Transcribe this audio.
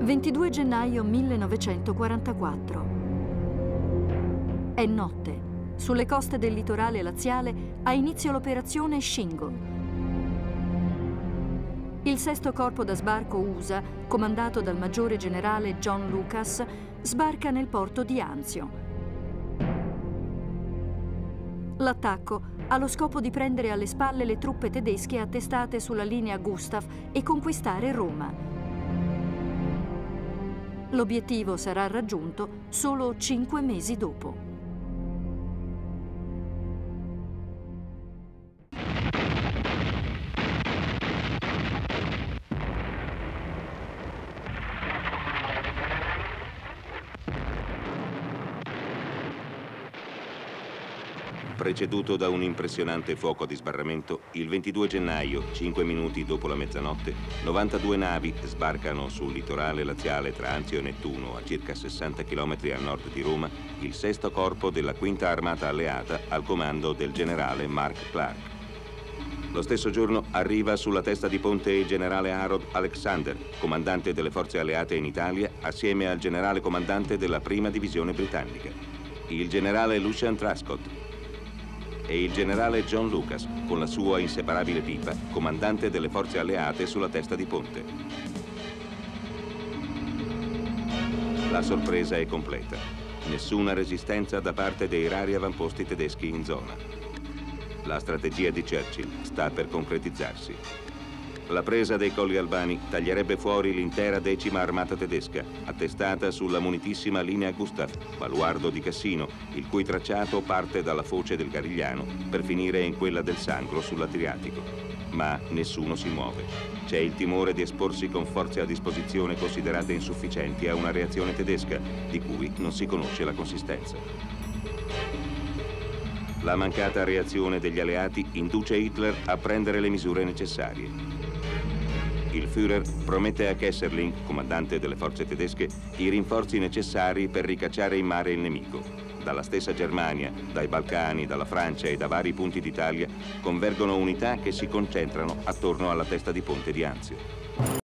22 gennaio 1944. È notte. Sulle coste del litorale laziale ha inizio l'operazione Shingle. Il sesto corpo da sbarco USA, comandato dal maggiore generale John Lucas, sbarca nel porto di Anzio. L'attacco ha lo scopo di prendere alle spalle le truppe tedesche attestate sulla linea Gustav e conquistare Roma. L'obiettivo sarà raggiunto solo 5 mesi dopo. Preceduto da un impressionante fuoco di sbarramento, il 22 gennaio, 5 minuti dopo la mezzanotte, 92 navi sbarcano sul litorale laziale tra Anzio e Nettuno, a circa 60 km a nord di Roma, il sesto corpo della Quinta Armata Alleata al comando del generale Mark Clark. Lo stesso giorno arriva sulla testa di ponte il generale Harold Alexander, comandante delle forze alleate in Italia, assieme al generale comandante della prima divisione britannica, il generale Lucian Truscott e il generale John Lucas, con la sua inseparabile pipa, comandante delle forze alleate sulla testa di ponte. La sorpresa è completa. Nessuna resistenza da parte dei rari avamposti tedeschi in zona. La strategia di Churchill sta per concretizzarsi. La presa dei Colli Albani taglierebbe fuori l'intera 10ª armata tedesca, attestata sulla munitissima linea Gustav, baluardo di Cassino, il cui tracciato parte dalla foce del Garigliano per finire in quella del Sangro sull'Adriatico. Ma nessuno si muove. C'è il timore di esporsi con forze a disposizione considerate insufficienti a una reazione tedesca, di cui non si conosce la consistenza. La mancata reazione degli alleati induce Hitler a prendere le misure necessarie. Il Führer promette a Kesselring, comandante delle forze tedesche, i rinforzi necessari per ricacciare in mare il nemico. Dalla stessa Germania, dai Balcani, dalla Francia e da vari punti d'Italia convergono unità che si concentrano attorno alla testa di ponte di Anzio.